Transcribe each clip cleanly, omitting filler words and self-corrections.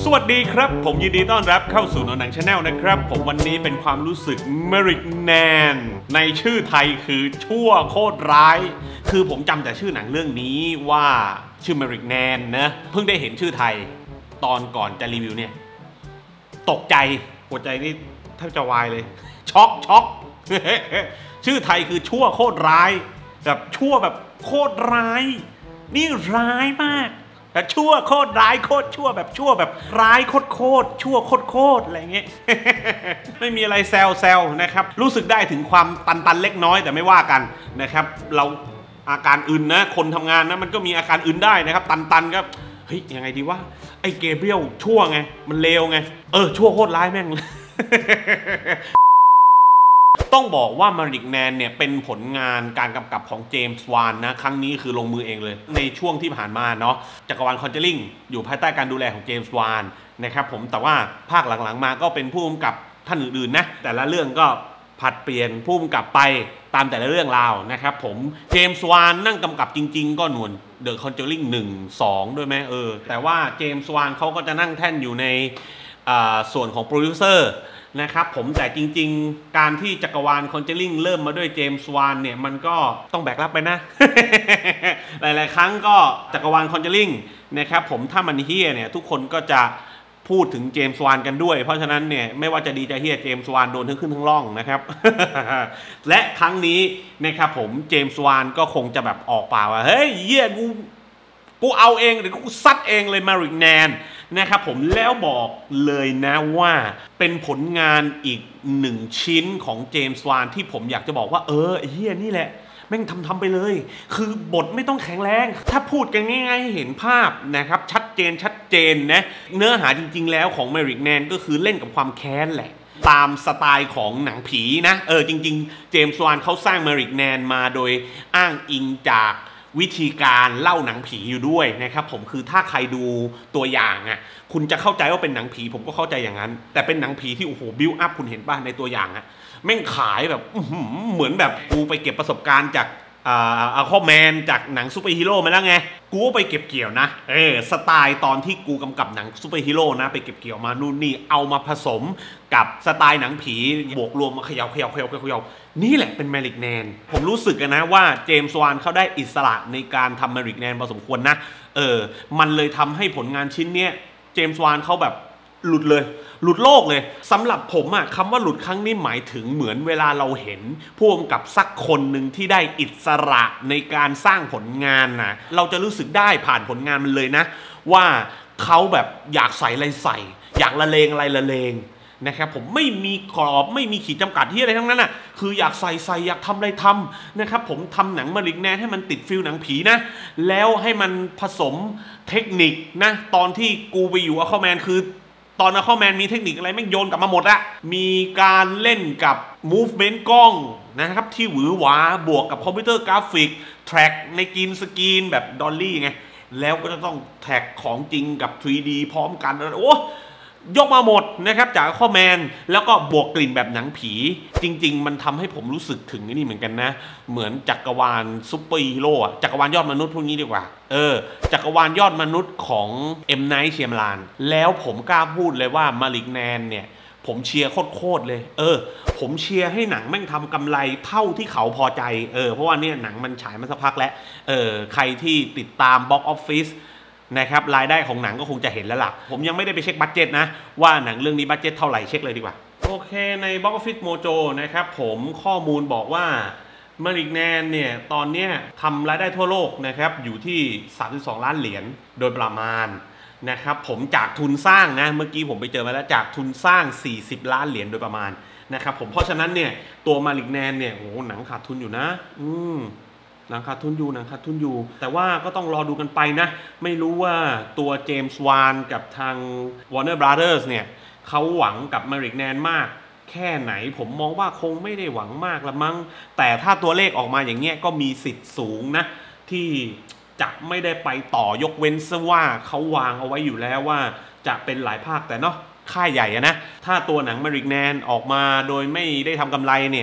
สวัสดีครับผมยินดีต้อนรับเข้าสู่หนังชาแนลนะครับผมวันนี้เป็นความรู้สึกเมริกแนนในชื่อไทยคือชั่วโคตรร้ายคือผมจำแต่ชื่อหนังเรื่องนี้ว่าชื่อเมริกแนนนะเพิ่งได้เห็นชื่อไทยตอนก่อนจะรีวิวเนี่ยตกใจหัวใจนี่แทบจะวายเลยช็อก ชื่อไทยคือชั่วโคตรร้ายแบบชั่วแบบโคตรร้ายนี่ร้ายมากแบบชั่วโคตรร้ายโคตรชั่วแบบชั่วแบบร้ายโคตรชั่วโคตรอะไรเงี้ย ไม่มีอะไรแซวนะครับรู้สึกได้ถึงความตันเล็กน้อยแต่ไม่ว่ากันนะครับเราอาการอื่นนะคนทำงานนะมันก็มีอาการอื่นได้นะครับตันก็เฮ้ยยังไงดีวะไอ้เกเบรียลชั่วไงมันเลวไงชั่วโคตรร้ายแม่ง ต้องบอกว่ามาริกแนนเนี่ยเป็นผลงานการกำกับของเจมส์วานนะครั้งนี้คือลงมือเองเลยในช่วงที่ผ่านมาเนาะจักรวาลคอนเจอริงอยู่ภายใต้การดูแลของเจมส์วานนะครับผมแต่ว่าภาคหลังๆมาก็เป็นผู้กำกับท่านอื่นๆนะแต่ละเรื่องก็ผัดเปลี่ยนผู้กำกับไปตามแต่ละเรื่องราวนะครับผมเจมส์วานนั่งกำกับจริงๆก็หนวลเดอะคอนเจอริง1-2ด้วยไหมแต่ว่าเจมส์วานเขาก็จะนั่งแท่นอยู่ในส่วนของโปรดิวเซอร์นะครับผมแต่จริงๆการที่จักรวาลคอนเจอริงเริ่มมาด้วยเจมส์วานเนี่ยมันก็ต้องแบกรับไปนะ หลายๆครั้งก็จักรวาลคอนเจอริงนะครับผมถ้ามันเฮี้ยเนี่ยทุกคนก็จะพูดถึงเจมส์วานกันด้วยเพราะฉะนั้นเนี่ยไม่ว่าจะดีจะเฮี้ยเจมส์วานโดนทั้งขึ้นทั้งล่องนะครับ และครั้งนี้นะครับผมเจมส์วานก็คงจะแบบออกปากว่าเฮ้ยเฮี้ยกูเอาเองหรือกูซัดเองเลยมาริกแนนนะครับผมแล้วบอกเลยนะว่าเป็นผลงานอีกหนึ่งชิ้นของเจมส์วานที่ผมอยากจะบอกว่าเฮียนี่แหละแม่งทำไปเลยคือบทไม่ต้องแข็งแรงถ้าพูดกันง่ายๆให้เห็นภาพนะครับชัดเจนนะเนื้อหาจริงๆแล้วของมาริกแนนก็คือเล่นกับความแค้นแหละตามสไตล์ของหนังผีนะจริงๆเจมส์วานเขาสร้างมาริกแนนมาโดยอ้างอิงจากวิธีการเล่าหนังผีอยู่ด้วยนะครับผมคือถ้าใครดูตัวอย่างอ่ะคุณจะเข้าใจว่าเป็นหนังผีผมก็เข้าใจอย่างนั้นแต่เป็นหนังผีที่โอ้โหบิวอัพคุณเห็นป่ะในตัวอย่างอ่ะแม่งขายแบบเหมือนแบบกูไปเก็บประสบการณ์จากคอมแมนจากหนังซูเปอร์ฮีโร่มาแล้วไงกูก็ไปเก็บเกี่ยวนะสไตล์ตอนที่กูกำกับหนังซูเปอร์ฮีโร่นะไปเก็บเกี่ยวมานู่นนี่เอามาผสมกับสไตล์หนังผีบวกรวมมาเขย่านี่แหละเป็นมาริกแนนผมรู้สึกนะว่าเจมส์วานเขาได้อิสระในการทำมาริกแนนพอสมควรนะมันเลยทำให้ผลงานชิ้นเนี้ยเจมส์วานเขาแบบหลุดโลกเลยสำหรับผมอะคำว่าหลุดครั้งนี้หมายถึงเหมือนเวลาเราเห็นผู้กำกับสักคนหนึ่งที่ได้อิสระในการสร้างผลงานนะเราจะรู้สึกได้ผ่านผลงานมันเลยนะว่าเขาแบบอยากใส่อะไรใส่อยากละเลงอะไรละเลงนะครับผมไม่มีกรอบไม่มีขีดจำกัดที่อะไรทั้งนั้นอ่ะคืออยากใส่อยากทำอะไรทำนะครับผมทำหนังมาริกแนนให้มันติดฟิลหนังผีนะแล้วให้มันผสมเทคนิคนะตอนที่กูไปอยู่อะคอแมนคือตอนอะคอแมนมีเทคนิคอะไรไม่โยนกลับมาหมดอะมีการเล่นกับ movement กล้องนะครับที่หวือหวาบวกกับคอมพิวเตอร์กราฟิกแทร็กในกรีนสกรีนแบบดอลลี่ไงแล้วก็จะต้องแท็กของจริงกับ 3D พร้อมกันโอ้ยกมาหมดนะครับจากข้อแมนแล้วก็บวกกลิ่นแบบหนังผีจริงๆมันทำให้ผมรู้สึกถึงนี่เหมือนกันนะเหมือนจักรวาลซุปเปอร์ฮีโร่จักรวาลยอดมนุษย์พวกนี้ดีกว่าจักรวาลยอดมนุษย์ของเอ็มไนท์เชียมลานแล้วผมกล้าพูดเลยว่ามาริกแนนเนี่ยผมเชียร์โคตรเลยผมเชียร์ให้หนังแม่งทำกำไรเท่าที่เขาพอใจเพราะว่าเนี่ยหนังมันฉายมาสักพักแล้วใครที่ติดตามบ็อกซ์ออฟฟิศนะครับรายได้ของหนังก็คงจะเห็นแล้วล่ะผมยังไม่ได้ไปเช็คบัดเจ็ตนะว่าหนังเรื่องนี้บัดเจ็ตเท่าไหร่เช็คเลยดีกว่าโอเคใน Box Office Mojo นะครับผมข้อมูลบอกว่ามาริกแนนเนี่ยตอนนี้ทำรายได้ทั่วโลกนะครับอยู่ที่32ล้านเหรียญโดยประมาณนะครับผมจากทุนสร้างนะเมื่อกี้ผมไปเจอมาแล้วจากทุนสร้าง40ล้านเหรียญโดยประมาณนะครับผมเพราะฉะนั้นเนี่ยตัวมาริกแนนเนี่ยโอ้หนังขาดทุนอยู่นะหนังขาดทุนอยู่แต่ว่าก็ต้องรอดูกันไปนะไม่รู้ว่าตัวเจมส์วานกับทาง Warner Brothers เนี่ยเขาหวังกับมาริกแนนมากแค่ไหนผมมองว่าคงไม่ได้หวังมากละมั้งแต่ถ้าตัวเลขออกมาอย่างเงี้ยก็มีสิทธิ์สูงนะที่จะไม่ได้ไปต่อยกเว้นซะว่าเขาวางเอาไว้อยู่แล้วว่าจะเป็นหลายภาคแต่เนาะค่ายใหญ่นะถ้าตัวหนังมาริกแนนออกมาโดยไม่ได้ทำกำไรเนี่ย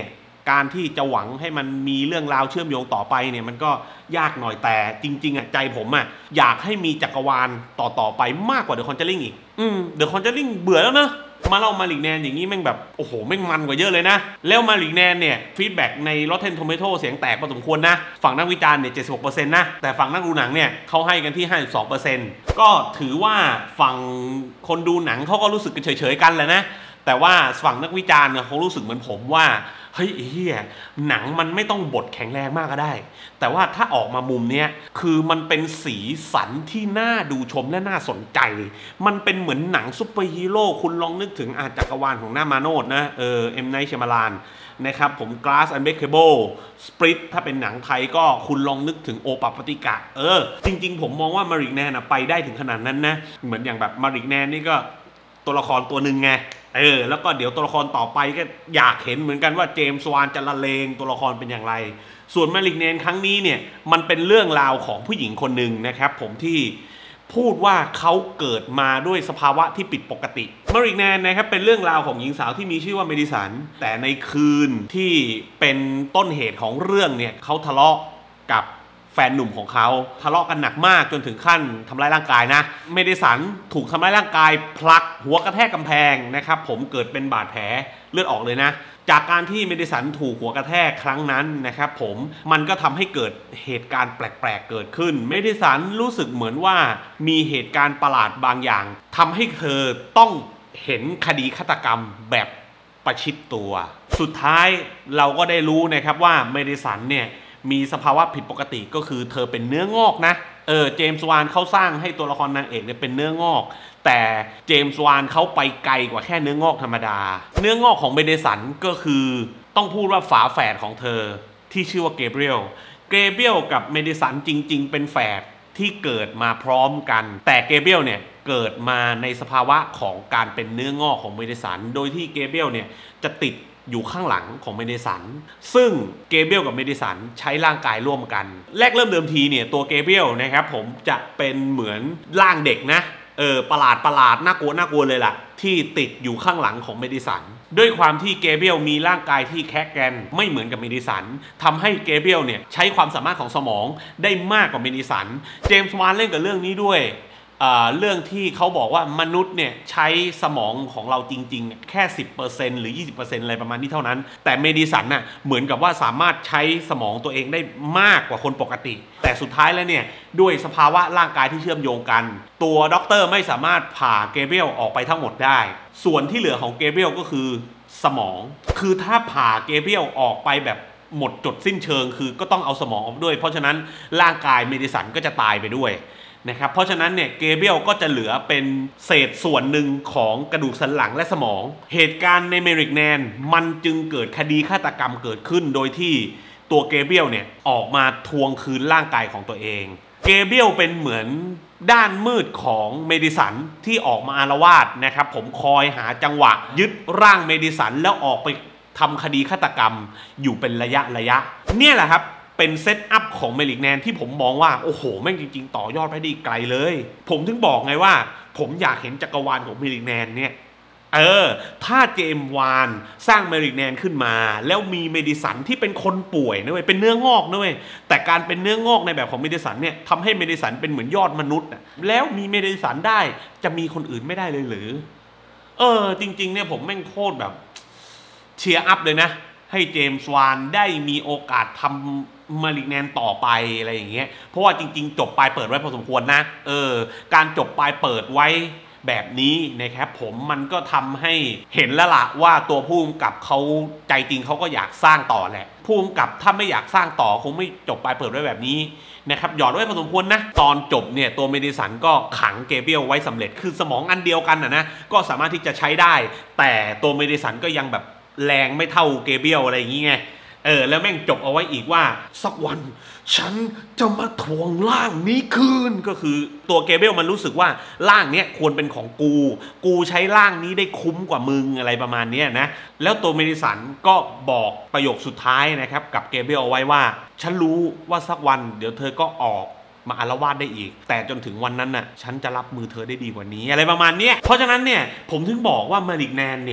การที่จะหวังให้มันมีเรื่องราวเชื่อมโยงต่อไปเนี่ยมันก็ยากหน่อยแต่จริงๆใจผมอยากให้มีจักรวาลต่อไปมากกว่า The Conjuring อีกThe Conjuring เบื่อแล้วนะมาเล่ามาลิกแนนอย่างนี้แม่งแบบโอ้โหแม่งมันกว่าเยอะเลยนะแล้วมาลิกแนนเนี่ยฟีดแบ็กใน Rotten Tomato เสียงแตกพอสมควรนะฝั่งนักวิจารณ์เนี่ย 76% นะแต่ฝั่งนักดูหนังเนี่ยเขาให้กันที่ 52% ก็ถือว่าฝั่งคนดูหนังเขาก็รู้สึกเฉยๆกันแหละนะแต่ว่าฝั่งนักวิจารณ์เขารู้สึกเหมือนผมว่าเฮ้ยเฮียหนังมันไม่ต้องบทแข็งแรงมากก็ได้แต่ว่าถ้าออกมามุมเนี้ยคือมันเป็นสีสันที่น่าดูชมและน่าสนใจมันเป็นเหมือนหนังซุปเปอร์ฮีโร่คุณลองนึกถึงจักรวาลของหน้ามาโนดนะเอ็มไนท์ ชมาลานนะครับผม Glass Unbreakable Split ถ้าเป็นหนังไทยก็คุณลองนึกถึงโอปปติกะจริงๆผมมองว่ามาริกแนนไปได้ถึงขนาดนั้นนะเหมือนอย่างแบบมาริกแนนนี่ก็ตัวละครตัวหนึ่งไงแล้วก็เดี๋ยวตัวละครต่อไปก็อยากเห็นเหมือนกันว่าเจมส์วานจะละเลงตัวละครเป็นอย่างไรส่วนมาริกแนนครั้งนี้เนี่ยมันเป็นเรื่องราวของผู้หญิงคนหนึ่งนะครับผมที่พูดว่าเขาเกิดมาด้วยสภาวะที่ผิดปกติมาริกแนนนะครับเป็นเรื่องราวของหญิงสาวที่มีชื่อว่าเมดิสันแต่ในคืนที่เป็นต้นเหตุของเรื่องเนี่ยเขาทะเลาะกับแฟนหนุ่มของเขาทะเลาะกันหนักมากจนถึงขั้นทำร้ายร่างกายนะเมดิสันถูกทำร้ายร่างกายพลักหัวกระแทกกำแพงนะครับผมเกิดเป็นบาดแผลเลือดออกเลยนะจากการที่เมดิสันถูกหัวกระแทกครั้งนั้นนะครับผมมันก็ทำให้เกิดเหตุการณ์แปลกๆเกิดขึ้นเมดิสันรู้สึกเหมือนว่ามีเหตุการณ์ประหลาดบางอย่างทำให้เธอต้องเห็นคดีฆาตกรรมแบบประชิดตัวสุดท้ายเราก็ได้รู้นะครับว่าเมดิสันเนี่ยมีสภาวะผิดปกติก็คือเธอเป็นเนื้องอกนะเจมส์วานเขาสร้างให้ตัวละครนางเอกเนี่ยเป็นเนื้องอกแต่เจมส์วานเขาไปไกลกว่าแค่เนื้องอกธรรมดาเนื้องอกของเมดิสันก็คือต้องพูดว่าฝาแฝดของเธอที่ชื่อว่าเกเบรียลกับเมดิสันจริงๆเป็นแฝดที่เกิดมาพร้อมกันแต่เกเบรียลเนี่ยเกิดมาในสภาวะของการเป็นเนื้องอกของเมดิสันโดยที่เกเบรียลเนี่ยจะติดอยู่ข้างหลังของเมดิสันซึ่งเกเบรียลกับเมดิสันใช้ร่างกายร่วมกันแรกเริ่มเดิมทีเนี่ยตัวเกเบรียลนะครับผมจะเป็นเหมือนร่างเด็กนะประหลาดน่ากลัวเลยล่ะที่ติดอยู่ข้างหลังของเมดิสันด้วยความที่เกเบรียลมีร่างกายที่แข็งแกร่งไม่เหมือนกับเมดิสันทำให้เกเบรียลเนี่ยใช้ความสามารถของสมองได้มากกว่าเมดิสันเจมส์วานเล่นกับเรื่องนี้ด้วยเรื่องที่เขาบอกว่ามนุษย์เนี่ยใช้สมองของเราจริงๆแค่ 10% หรือ 20% อะไรประมาณนี้เท่านั้นแต่เมดิสันน่ะเหมือนกับว่าสามารถใช้สมองตัวเองได้มากกว่าคนปกติแต่สุดท้ายแล้วเนี่ยด้วยสภาวะร่างกายที่เชื่อมโยงกันตัวด็อกเตอร์ไม่สามารถผ่าเกเบรียลออกไปทั้งหมดได้ส่วนที่เหลือของเกเบรียลก็คือสมองคือถ้าผ่าเกเบรียลออกไปแบบหมดจดสิ้นเชิงคือก็ต้องเอาสมองออกด้วยเพราะฉะนั้นร่างกายเมดิสันก็จะตายไปด้วยนะครับเพราะฉะนั้นเนี่ยเกเบรียลก็จะเหลือเป็นเศษส่วนหนึ่งของกระดูกสันหลังและสมองเหตุการณ์ในเมริกแนนมันจึงเกิดคดีฆาตกรรมเกิดขึ้นโดยที่ตัวเกเบรียลเนี่ยออกมาทวงคืนร่างกายของตัวเองเกเบรียลเป็นเหมือนด้านมืดของเมดิสันที่ออกมาอาละวาดนะครับผมคอยหาจังหวะยึดร่างเมดิสันแล้วออกไปทำคดีฆาตกรรมอยู่เป็นระยะเนี่ยแหละครับเป็นเซตอัพของเมริกแนนที่ผมมองว่าโอ้โหแม่งจริงๆต่อยอดไปได้ไกลเลยผมถึงบอกไงว่าผมอยากเห็นจักรวาลของเมริกแนนเนี่ยถ้าเจมส์วานสร้างเมริกแนนขึ้นมาแล้วมีเมดิสันที่เป็นคนป่วยนะเว้ยเป็นเนื้องอกนะเว้ยแต่การเป็นเนื้องอกในแบบของเมดิสันเนี่ยทำให้เมดิสันเป็นเหมือนยอดมนุษย์แล้วมีเมดิสันได้จะมีคนอื่นไม่ได้เลยหรือจริงๆเนี่ยผมแม่งโคตรแบบเชียร์อัพเลยนะให้เจมส์วานได้มีโอกาสทำมาริกแนนต่อไปอะไรอย่างเงี้ยเพราะว่าจริงๆจบปลายเปิดไว้พอสมควรนะการจบปลายเปิดไว้แบบนี้นะครับผมมันก็ทำให้เห็นแล้วล่ะว่าตัวผู้กำกับเขาใจจริงเขาก็อยากสร้างต่อแหละผู้กำกับถ้าไม่อยากสร้างต่อคงไม่จบปลายเปิดไว้แบบนี้นะครับหยอดไว้พอสมควรนะตอนจบเนี่ยตัวเมดิสันก็ขังเกเบรียลไว้สำเร็จคือสมองอันเดียวกันนะก็สามารถที่จะใช้ได้แต่ตัวเมดิสันก็ยังแบบแรงไม่เท่าเกเบรียลอะไรอย่างเงี้ยแล้วแม่งจบเอาไว้อีกว่าสักวันฉันจะมาทวงร่างนี้คืนก็คือตัวเกเบรียลมันรู้สึกว่าร่างเนี้ยควรเป็นของกูใช้ร่างนี้ได้คุ้มกว่ามึงอะไรประมาณนี้นะแล้วตัวเมดิสันก็บอกประโยคสุดท้ายนะครับกับเกเบรียลเอาไว้ว่าฉันรู้ว่าสักวันเดี๋ยวเธอก็ออกมาอาละวาดได้อีกแต่จนถึงวันนั้นน่ะฉันจะรับมือเธอได้ดีกว่านี้อะไรประมาณนี้เพราะฉะนั้นเนี่ยผมถึงบอกว่ามาริกแนนเนี่ย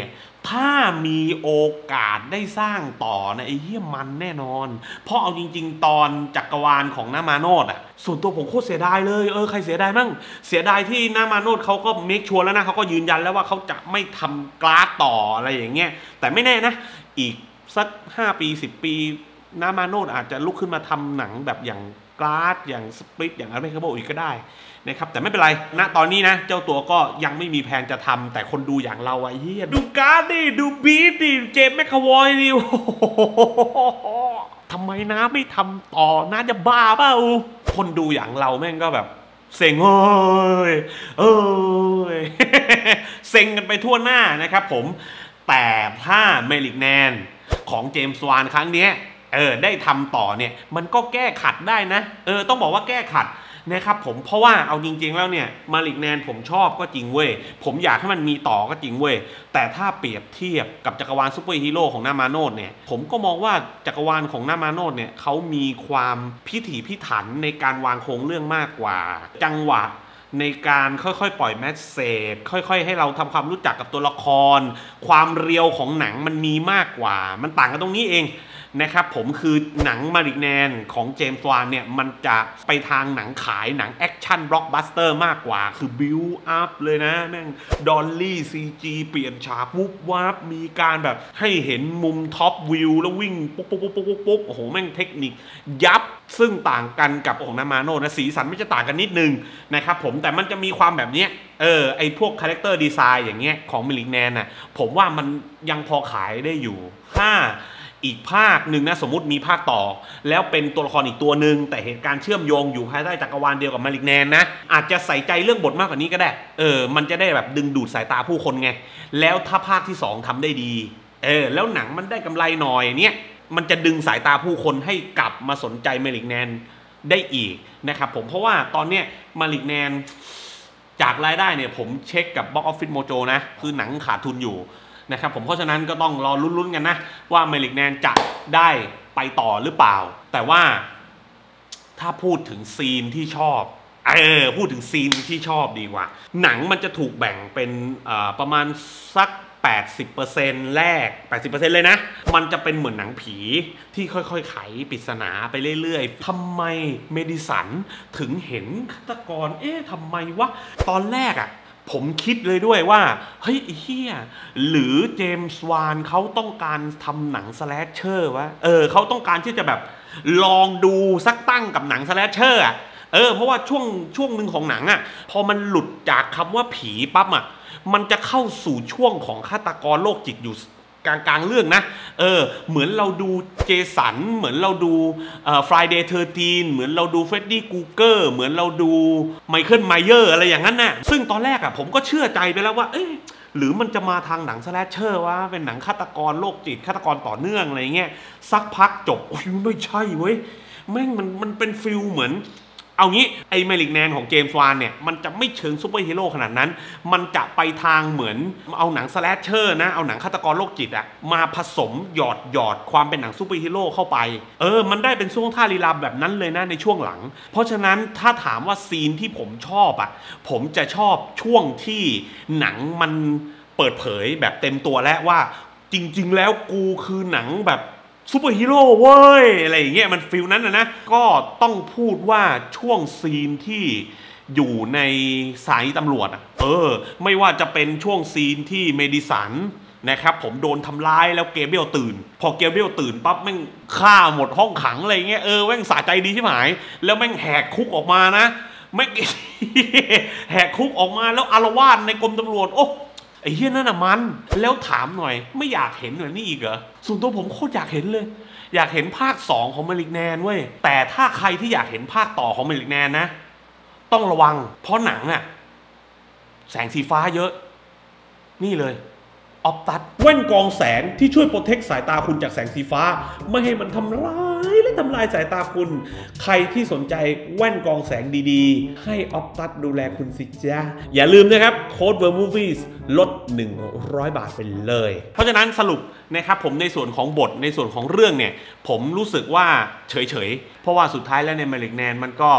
ถ้ามีโอกาสได้สร้างต่อนะไอ้เหี้ยมันแน่นอนเพราะเอาจริงๆตอนจักรวาลของนามาโนดอ่ะส่วนตัวผมโคตรเสียดายเลยใครเสียดายมั่งเสียดายที่นามาโนดเขาก็เมคชัวร์แล้วนะเขาก็ยืนยันแล้วว่าเขาจะไม่ทำกราฟต่ออะไรอย่างเงี้ยแต่ไม่แน่นะอีกสัก5 ปี 10 ปีนามาโนดอาจจะลุกขึ้นมาทำหนังแบบอย่างกราฟอย่างสปริตอย่างอะไรก็บอกอีกก็ได้นะครับแต่ไม่เป็นไรณตอนนี้นะเจ้าตัวก็ยังไม่มีแผนจะทำแต่คนดูอย่างเราไอ้เหี้ยดูการ์ดดิดูบีทดิเจมส์แมคคาวอยดิทำไมนะไม่ทำต่อนะจะบ้าเปล่าคนดูอย่างเราแม่งก็แบบเซ็งเซ็งกันไปทั่วหน้านะครับผมแต่ถ้าเมลิกแนนของเจมส์วานครั้งนี้ได้ทำต่อเนี่ยมันก็แก้ขัดได้นะต้องบอกว่าแก้ขัดนะครับผมเพราะว่าเอาจริงๆแล้วเนี่ยมาลิกแนนผมชอบก็จริงเว้ยผมอยากให้มันมีต่อก็จริงเว้ยแต่ถ้าเปรียบเทียบกับจักรวาลซูเปอร์ฮีโร่ของนามาโนดเนี่ยผมก็มองว่าจักรวาลของนามาโนดเนี่ยเขามีความพิถีพิถันในการวางโครงเรื่องมากกว่าจังหวะในการค่อยๆปล่อยแมสเซจค่อยๆให้เราทำความรู้จักกับตัวละครความเรียวของหนังมันมีมากกว่ามันต่างกันตรงนี้เองนะครับผมคือหนังมาริกแนนของเจมส์วานเนี่ยมันจะไปทางหนังขายหนังแอคชั่นบล็อกบัสเตอร์มากกว่าคือบิวอัพเลยนะแม่งดอลลี่ซีจีเปลี่ยนฉากวุบวับมีการแบบให้เห็นมุมท็อปวิวแล้ววิ่งปุ๊บโอ้โหแม่งเทคนิคยับซึ่งต่างกันกับของนามาโนนะสีสันไม่จะต่างกันนิดนึงนะครับผมแต่มันจะมีความแบบเนี้ยไอพวกคาแรคเตอร์ดีไซน์อย่างเงี้ยของมาริกแนนน่ะผมว่ามันยังพอขายได้อยู่ถ้าอีกภาคหนึ่งนะสมมุติมีภาคต่อแล้วเป็นตัวละครอีกตัวหนึ่งแต่เหตุการณ์เชื่อมโยงอยู่ภายใต้จักรวาลเดียวกับมาริกแนนนะอาจจะใส่ใจเรื่องบทมากกว่านี้ก็ได้มันจะได้แบบดึงดูดสายตาผู้คนไงแล้วถ้าภาคที่2ทำได้ดีแล้วหนังมันได้กำไรหน่อยเนี่ยมันจะดึงสายตาผู้คนให้กลับมาสนใจมาริกแนนได้อีกนะครับผมเพราะว่าตอนเนี้ยมาริกแนนจากรายได้เนี่ยผมเช็คกับ Box Office Mojo นะคือหนังขาดทุนอยู่นะครับผมเพราะฉะนั้นก็ต้องรอลุ้นๆกันนะว่าเมลิกแนนจะได้ไปต่อหรือเปล่าแต่ว่าถ้าพูดถึงซีนที่ชอบพูดถึงซีนที่ชอบดีกว่าหนังมันจะถูกแบ่งเป็นประมาณสัก 80% แรก 80% เลยนะมันจะเป็นเหมือนหนังผีที่ค่อยๆไขปริศนาไปเรื่อยๆทำไมเมดิสันถึงเห็นฆาตกรทำไมวะตอนแรกผมคิดเลยด้วยว่าเฮ้ยเฮียหรือเจมส์วานเขาต้องการทำหนังสแลชเชอร์วะเขาต้องการที่จะแบบลองดูสักตั้งกับหนังสแลชเชอร์เพราะว่าช่วงหนึ่งของหนังพอมันหลุดจากคำว่าผีปั๊บมันจะเข้าสู่ช่วงของฆาตกรโรคจิตอยู่กลางเรื่องนะเหมือนเราดูเจสันเหมือนเราดูFriday 13เหมือนเราดูเฟรดดี้กูเกอร์เหมือนเราดูไมเคิลไมเยอร์อะไรอย่างนั้นน่ะซึ่งตอนแรกผมก็เชื่อใจไปแล้วว่าหรือมันจะมาทางหนังสแลชเชอร์วะเป็นหนังฆาตกรโรคจิตฆาตกรต่อเนื่องอะไรเงี้ยสักพักจบโอ้ยไม่ใช่เว้ยแม่งมันเป็นฟิลเหมือนเอางี้ไอ้เมลิกแนนของเจมส์วานเนี่ยมันจะไม่เชิงซูเปอร์ฮีโร่ขนาดนั้นมันจะไปทางเหมือนเอาหนังสแลชเชอร์นะเอาหนังฆาตกรโรคจิตมาผสมหยอดความเป็นหนังซูเปอร์ฮีโร่เข้าไปมันได้เป็นช่วงท่าลีลาแบบนั้นเลยนะในช่วงหลังเพราะฉะนั้นถ้าถามว่าซีนที่ผมชอบผมจะชอบช่วงที่หนังมันเปิดเผยแบบเต็มตัวแล้วว่าจริงๆแล้วกูคือหนังแบบซูเปอร์ฮีโร่เว้ยอะไรอย่างเงี้ยมันฟิลนั้นนะก็ต้องพูดว่าช่วงซีนที่อยู่ในสายตำรวจไม่ว่าจะเป็นช่วงซีนที่เมดิสันนะครับผมโดนทำร้ายแล้วเกเบรียลตื่นพอเกเบรียลตื่นปั๊บแม่งฆ่าหมดห้องขังอะไรเงี้ยแม่งสะใจดีใช่ไหมแล้วแม่งแหกคุกออกมานะแม่ง แหกคุกออกมาแล้วอารวาสในกรมตำรวจโอ้ไอ้เหี้ยนั่นมันแล้วถามหน่อยไม่อยากเห็นเหมือนนี่อีกเหรอส่วนตัวผมโคตรอยากเห็นเลยอยากเห็นภาค2ของมาริกแนนเว้ยแต่ถ้าใครที่อยากเห็นภาคต่อของมาริกแนนนะต้องระวังเพราะหนังแสงสีฟ้าเยอะนี่เลยออปตัสแว่นกรองแสงที่ช่วยโปรเทคสายตาคุณจากแสงสีฟ้าไม่ให้มันทำร้ายและทำลายสายตาคุณใครที่สนใจแว่นกรองแสงดีๆให้ออปตัสดูแลคุณสิจ้าอย่าลืมนะครับโค้ด Vermovies ลด100 บาทไปเลยเพราะฉะนั้นสรุปนะครับผมในส่วนของบทในส่วนของเรื่องเนี่ยผมรู้สึกว่าเฉยๆเพราะว่าสุดท้ายแล้วในมาริกแนนมันก็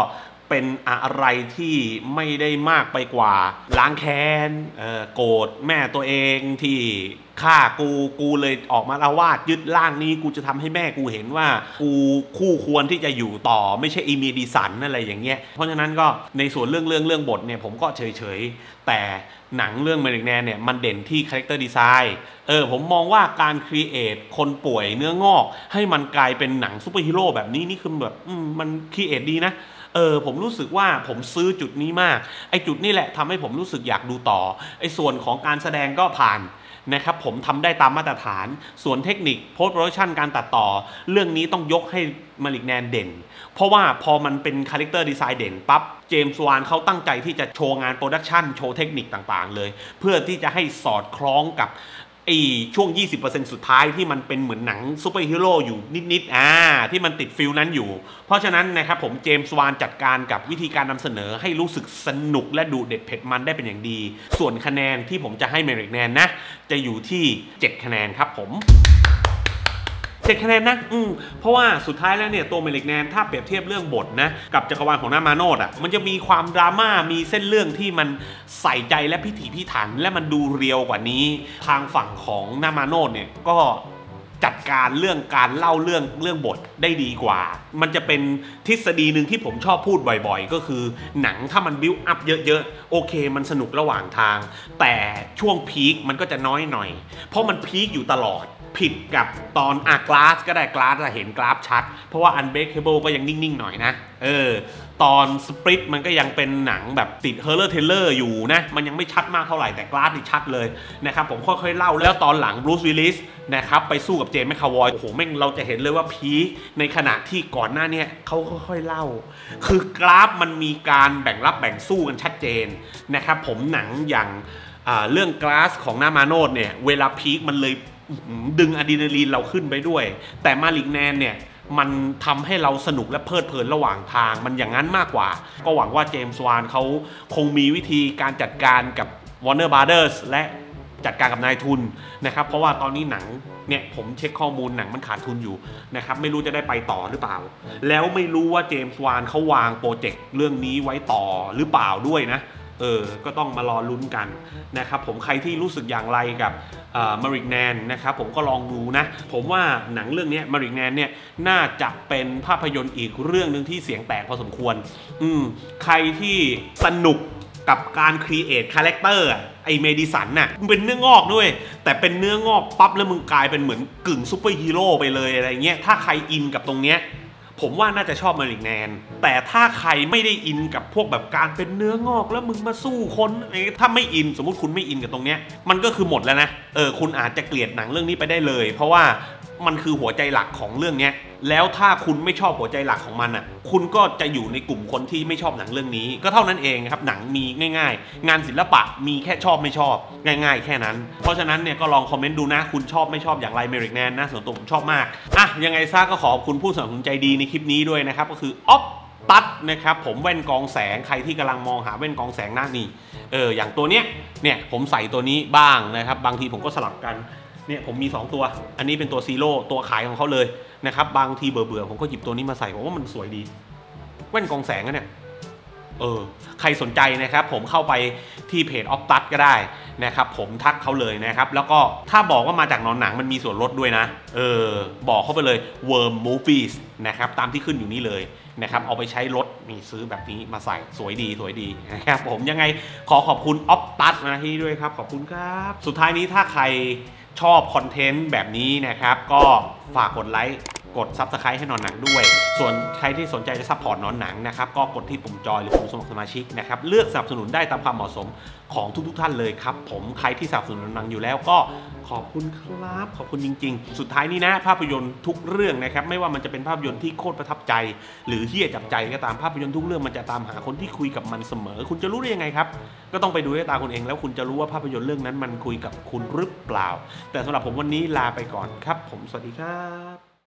เป็นอะไรที่ไม่ได้มากไปกว่าล้างแค้นโกรธแม่ตัวเองที่ฆ่ากูเลยออกมาละวาดยึดร่างนี้กูจะทำให้แม่กูเห็นว่ากูคู่ควรที่จะอยู่ต่อไม่ใช่อีเมดิสันอะไรอย่างเงี้ยเพราะฉะนั้นก็ในส่วนเรื่องบทเนี่ยผมก็เฉยแต่หนังเรื่อง Malignant เนี่ยมันเด่นที่คาแรคเตอร์ดีไซน์ผมมองว่าการครีเอทคนป่วยเนื้องอกให้มันกลายเป็นหนังซูเปอร์ฮีโร่แบบนี้นี่คือแบบมันครีเอทดีนะผมรู้สึกว่าผมซื้อจุดนี้มากไอ้จุดนี้แหละทำให้ผมรู้สึกอยากดูต่อไอ้ส่วนของการแสดงก็ผ่านนะครับผมทำได้ตามมาตรฐานส่วนเทคนิคโพสต์โปรดักชันการตัดต่อเรื่องนี้ต้องยกให้ Malignant เด่นเพราะว่าพอมันเป็นคาแรคเตอร์ดีไซน์เด่นปั๊บเจมส์วานเขาตั้งใจที่จะโชว์งานโปรดักชันโชว์เทคนิคต่างๆเลยเพื่อที่จะให้สอดคล้องกับช่วง 20% สุดท้ายที่มันเป็นเหมือนหนังซูเปอร์ฮีโร่อยู่นิดๆที่มันติดฟิลนั้นอยู่เพราะฉะนั้นนะครับผมเจมส์วานจัดการกับวิธีการนำเสนอให้รู้สึกสนุกและดูเด็ดเผ็ดมันได้เป็นอย่างดีส่วนคะแนนที่ผมจะให้ Malignant นะจะอยู่ที่7คะแนนครับผม7คะแนนนะเพราะว่าสุดท้ายแล้วเนี่ยตัว Malignant ถ้าเปรียบเทียบเรื่องบทนะกับจักรวาลของนามาโนดมันจะมีความดราม่ามีเส้นเรื่องที่มันใส่ใจและพิถีพิถันและมันดูเรียวกว่านี้ทางฝั่งของนามาโนดเนี่ยก็จัดการเรื่องการเล่าเรื่องบทได้ดีกว่ามันจะเป็นทฤษฎีหนึ่งที่ผมชอบพูดบ่อยๆก็คือหนังถ้ามันบิวอัพเยอะๆโอเคมันสนุกระหว่างทางแต่ช่วงพีคมันก็จะน้อยหน่อยเพราะมันพีคอยู่ตลอดผิดกับตอนกราสก็ได้กราสจะเห็นกราฟชัดเพราะว่า Unbreakable ก็ยังนิ่งๆหน่อยนะตอนสปริตมันก็ยังเป็นหนังแบบติดเฮอร์เรอร์เทเลอร์อยู่นะมันยังไม่ชัดมากเท่าไหร่แต่กราสนี่ชัดเลยนะครับผมค่อยๆเล่าแล้วตอนหลังบรูซวิลลิสนะครับไปสู้กับเจมส์แมคคาวอยโอ้โหแม่งเราจะเห็นเลยว่าพีคในขณะที่ก่อนหน้านี้เขาค่อยๆเล่าคือกราฟมันมีการแบ่งรับแบ่งสู้กันชัดเจนนะครับผมหนังอย่างเรื่องกราสของนามาโนดเนี่ยเวลาพีคมันเลยดึงอะดรีนาลีนเราขึ้นไปด้วยแต่Malignantเนี่ยมันทำให้เราสนุกและเพลิดเพลินระหว่างทางมันอย่างนั้นมากกว่าก็หวังว่าเจมส์วานเขาคงมีวิธีการจัดการกับ Warner Brothers และจัดการกับนายทุนนะครับเพราะว่าตอนนี้หนังเนี่ยผมเช็คข้อมูลหนังมันขาดทุนอยู่นะครับไม่รู้จะได้ไปต่อหรือเปล่าแล้วไม่รู้ว่าเจมส์วานเขาวางโปรเจกต์เรื่องนี้ไว้ต่อหรือเปล่าด้วยนะก็ต้องมารอลุ้นกันนะครับผมใครที่รู้สึกอย่างไรกับMalignant นะครับผมก็ลองดูนะผมว่าหนังเรื่องนี้Malignantเนี่ยน่าจะเป็นภาพยนตร์อีกเรื่องหนึ่งที่เสียงแตกพอสมควรใครที่สนุกกับการครีเอทคาแรคเตอร์ไอเมดิสันน่ะมึงเป็นเนื้องอกด้วยแต่เป็นเนื้องอกปั๊บแล้วมึงกลายเป็นเหมือนกึ่งซูเปอร์ฮีโร่ไปเลยอะไรเงี้ยถ้าใครอินกับตรงเนี้ยผมว่าน่าจะชอบMalignantแต่ถ้าใครไม่ได้อินกับพวกแบบการเป็นเนื้องอกแล้วมึงมาสู้คนถ้าไม่อินสมมุติคุณไม่อินกับตรงเนี้ยมันก็คือหมดแล้วนะคุณอาจจะเกลียดหนังเรื่องนี้ไปได้เลยเพราะว่ามันคือหัวใจหลักของเรื่องนี้แล้วถ้าคุณไม่ชอบหัวใจหลักของมันคุณก็จะอยู่ในกลุ่มคนที่ไม่ชอบหนังเรื่องนี้ก็เท่านั้นเองครับหนังมีง่ายๆงานศิลปะมีแค่ชอบไม่ชอบง่ายๆแค่นั้นเพราะฉะนั้นเนี่ยก็ลองคอมเมนต์ดูนะคุณชอบไม่ชอบอย่างไรMalignantนะส่วนตัวผมชอบมากยังไงซะก็ขอบคุณผู้สนับสนุนใจดีในคลิปนี้ด้วยนะครับก็คือออฟตัดนะครับผมแว่นกองแสงใครที่กำลังมองหาแว่นกองแสงหน้านี่อย่างตัวเนี้ยเนี่ยผมใส่ตัวนี้บ้างนะครับบางทีผมก็สลับกันเนี่ยผมมี2ตัวอันนี้เป็นตัวซีโร่ตัวขายของเขาเลยนะครับบางทีเบื่อผมก็หยิบตัวนี้มาใส่ผมว่ามันสวยดีแว่นกองแสงเนี่ยใครสนใจนะครับผมเข้าไปที่เพจออฟตัดก็ได้นะครับผมทักเขาเลยนะครับแล้วก็ถ้าบอกว่ามาจากนอนหนังมันมีส่วนลดด้วยนะบอกเขาไปเลย Worm Movies นะครับตามที่ขึ้นอยู่นี่เลยนะครับเอาไปใช้รถนี่ซื้อแบบนี้มาใส่สวยดีนะครับผมยังไงขอบคุณออฟตัดมาที่ด้วยครับขอบคุณครับสุดท้ายนี้ถ้าใครชอบคอนเทนต์แบบนี้นะครับก็ฝากกดไลค์กด Subscribe ให้นอนหนังด้วยส่วนใครที่สนใจจะซัพพอร์ตนอนหนังนะครับก็กดที่ปุ่มจอยหรือปุ่มสมัครสมาชิกนะครับเลือกสนับสนุนได้ตามความเหมาะสมของทุกท่านเลยครับผมใครที่สนับสนุนนอนหนังอยู่แล้วก็ขอบคุณครับขอบคุณจริงๆสุดท้ายนี้นะภาพยนตร์ทุกเรื่องนะครับไม่ว่ามันจะเป็นภาพยนตร์ที่โคตรประทับใจหรือเหี้ยจับใจก็ตามภาพยนตร์ทุกเรื่องมันจะตามหาคนที่คุยกับมันเสมอคุณจะรู้ได้ยังไงครับก็ต้องไปดูด้วยตาคุณเองแล้วคุณจะรู้ว่าภาพยนตร์เรื่องนั้นมันคุยกับคุณหรือเปล่าแต่สำหรับผมวันนี้ลาไปก่อนครับผมสวัสดีครับ